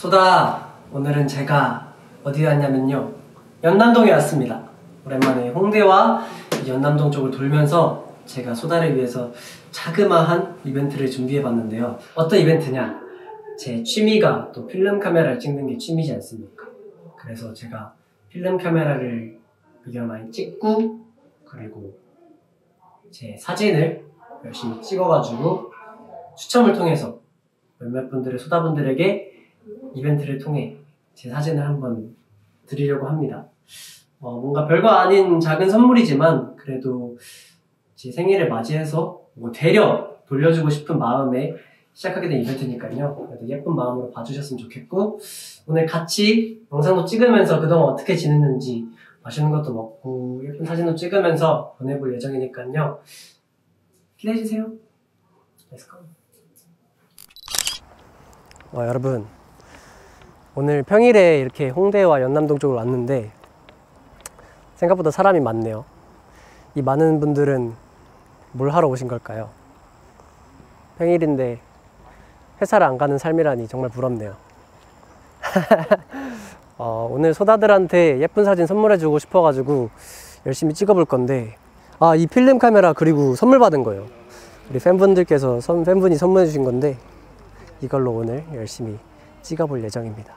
소다, 오늘은 제가 어디 왔냐면요, 연남동에 왔습니다. 오랜만에 홍대와 연남동 쪽을 돌면서 제가 소다를 위해서 자그마한 이벤트를 준비해봤는데요. 어떤 이벤트냐, 제 취미가 또 필름 카메라를 찍는 게 취미지 않습니까? 그래서 제가 필름 카메라를 비교를 많이 찍고, 그리고 제 사진을 열심히 찍어가지고 추첨을 통해서 몇몇 분들의 소다분들에게 이벤트를 통해 제 사진을 한번 드리려고 합니다. 뭔가 별거 아닌 작은 선물이지만 그래도 제 생일을 맞이해서 되려 돌려주고 싶은 마음에 시작하게 된 이벤트니까요. 그래도 예쁜 마음으로 봐주셨으면 좋겠고, 오늘 같이 영상도 찍으면서 그동안 어떻게 지냈는지 맛있는 것도 먹고 예쁜 사진도 찍으면서 보내볼 예정이니까요. 기대해주세요. Let's go. 여러분, 오늘 평일에 이렇게 홍대와 연남동 쪽으로 왔는데 생각보다 사람이 많네요. 이 많은 분들은 뭘 하러 오신 걸까요? 평일인데 회사를 안 가는 삶이라니 정말 부럽네요. 오늘 소다들한테 예쁜 사진 선물해주고 싶어가지고 열심히 찍어볼 건데, 이 필름 카메라 그리고 선물 받은 거예요. 우리 팬분들께서 팬분이 선물해 주신 건데 이걸로 오늘 열심히 찍어볼 예정입니다.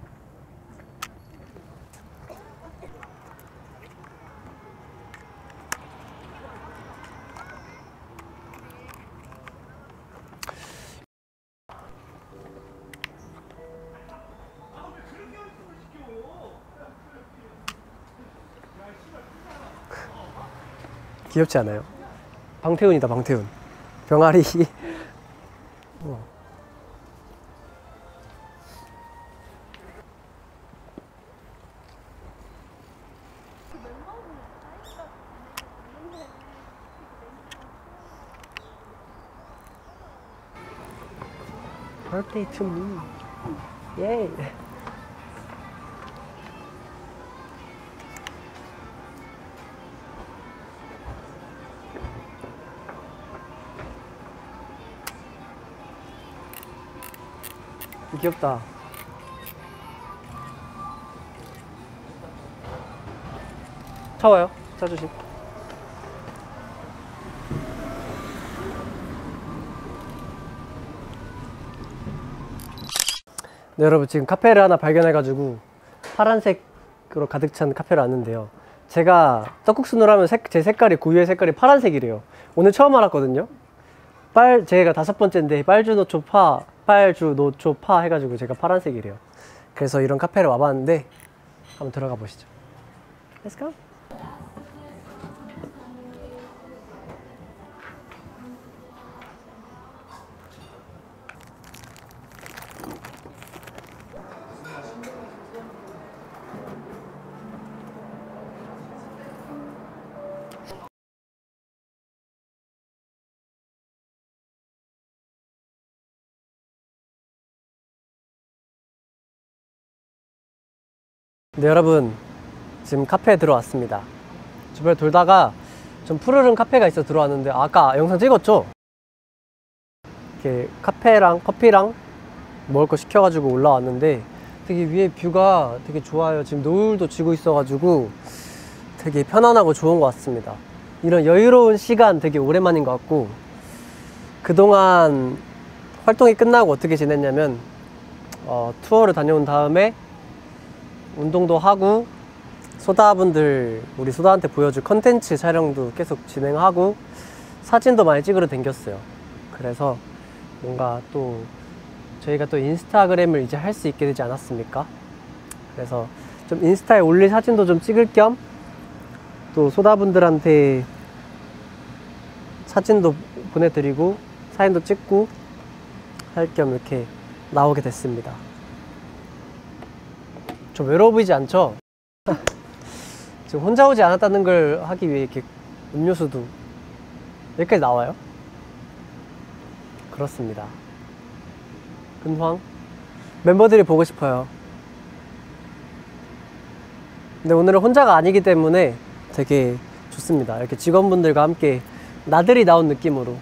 귀엽지 않아요? 방태훈이다, 방태훈. 병아리. Birthday to me. Yay. 귀엽다. 차 와요. 차 조심. 네, 여러분, 지금 카페를 하나 발견해가지고 파란색으로 가득 찬 카페를 왔는데요. 제가 떡국수를 하면 제 색깔이, 고유의 색깔이 파란색이래요. 오늘 처음 알았거든요. 제가 5번째인데 빨주노초파 해가지고 제가 파란색이래요. 그래서 이런 카페를 와봤는데 한번 들어가 보시죠. Let's go. 네, 여러분, 지금 카페에 들어왔습니다. 주변에 돌다가 좀 푸르른 카페가 있어 들어왔는데, 아까 영상 찍었죠? 이렇게 카페랑 커피랑 먹을 거 시켜가지고 올라왔는데 되게 위에 뷰가 되게 좋아요. 지금 노을도 지고 있어가지고 되게 편안하고 좋은 것 같습니다. 이런 여유로운 시간 되게 오랜만인 것 같고, 그동안 활동이 끝나고 어떻게 지냈냐면 투어를 다녀온 다음에 운동도 하고, 소다분들, 우리 소다한테 보여줄 컨텐츠 촬영도 계속 진행하고, 사진도 많이 찍으러 댕겼어요. 그래서 뭔가 또 저희가 또 인스타그램을 이제 할 수 있게 되지 않았습니까? 그래서 좀 인스타에 올릴 사진도 좀 찍을 겸, 또 소다분들한테 사진도 보내드리고 사진도 찍고 할 겸 이렇게 나오게 됐습니다. 좀 외로워 보이지 않죠? 지금 혼자 오지 않았다는 걸 하기 위해 이렇게 음료수도 여기까지 나와요? 그렇습니다. 근황? 멤버들이 보고 싶어요. 근데 오늘은 혼자가 아니기 때문에 되게 좋습니다. 이렇게 직원분들과 함께 나들이 나온 느낌으로.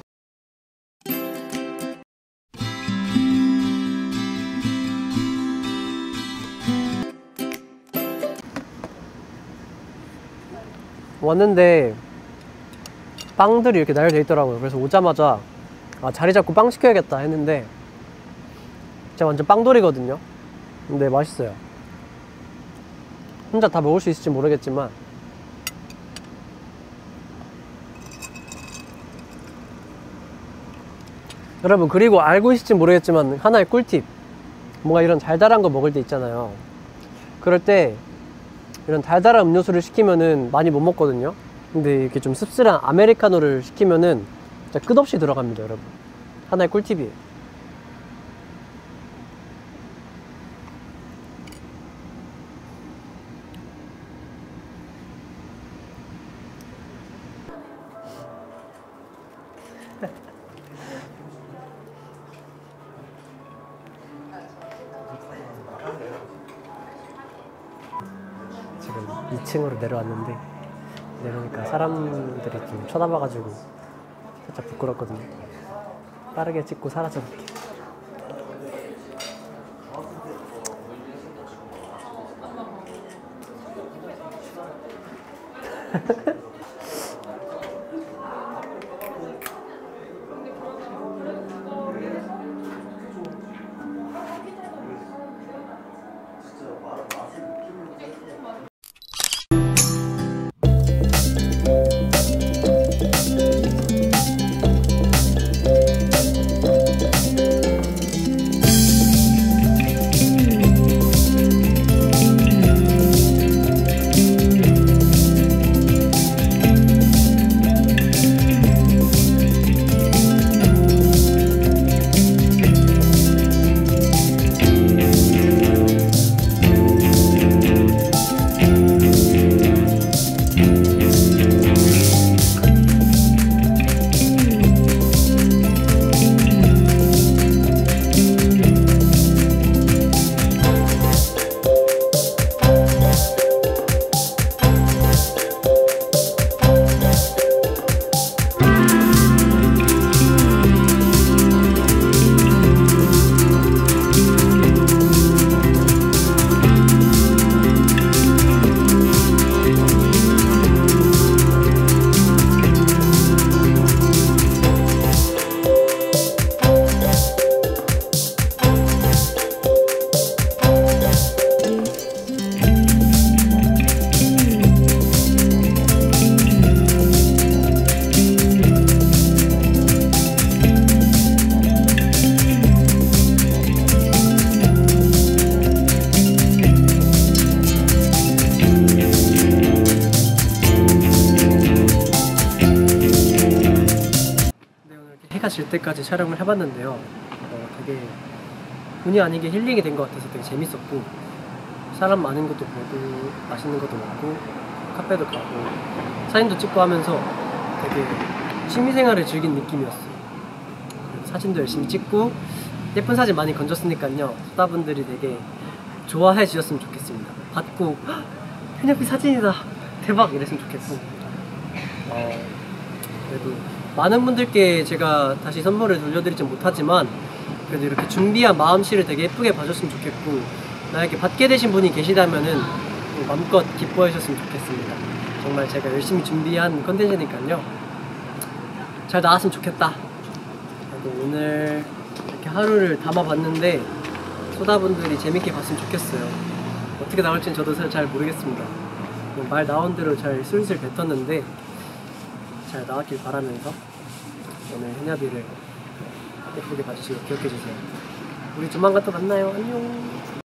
왔는데 빵들이 이렇게 나열되어 있더라고요. 그래서 오자마자 자리 잡고 빵 시켜야겠다 했는데 제가 완전 빵돌이거든요. 근데 맛있어요. 혼자 다 먹을 수 있을지 모르겠지만 여러분, 그리고 알고 있을지 모르겠지만 하나의 꿀팁, 뭔가 이런 달달한 거 먹을 때 있잖아요. 그럴 때 이런 달달한 음료수를 시키면은 많이 못 먹거든요. 근데 이렇게 좀 씁쓸한 아메리카노를 시키면은 진짜 끝없이 들어갑니다, 여러분. 하나의 꿀팁이에요. 지금 2층으로 내려왔는데 내려오니까 사람들이 좀 쳐다봐가지고 살짝 부끄럽거든요. 빠르게 찍고 사라져볼게요. 해가 질 때까지 촬영을 해봤는데요. 되게 본의 아니게 힐링이 된 것 같아서 되게 재밌었고, 사람 많은 것도 보고 맛있는 것도 먹고 카페도 가고 사진도 찍고 하면서 되게 취미생활을 즐긴 느낌이었어요. 사진도 열심히 찍고 예쁜 사진 많이 건졌으니까요, 소다분들이 되게 좋아해 주셨으면 좋겠습니다. 받고 현엽이 사진이다 대박 이랬으면 좋겠고, 그래도 많은 분들께 제가 다시 선물을 돌려드리진 못하지만 그래도 이렇게 준비한 마음씨를 되게 예쁘게 봐줬으면 좋겠고, 나에게 받게 되신 분이 계시다면은 마음껏 기뻐해 주셨으면 좋겠습니다. 정말 제가 열심히 준비한 컨텐츠니까요, 잘 나왔으면 좋겠다. 그래도 오늘 이렇게 하루를 담아봤는데 소다분들이 재밌게 봤으면 좋겠어요. 어떻게 나올지는 저도 잘 모르겠습니다. 말 나온 대로 잘 슬슬 뱉었는데 잘 나왔길 바라면서 오늘 현야비를 예쁘게 봐주시고 기억해주세요. 우리 조만간 또 만나요. 안녕.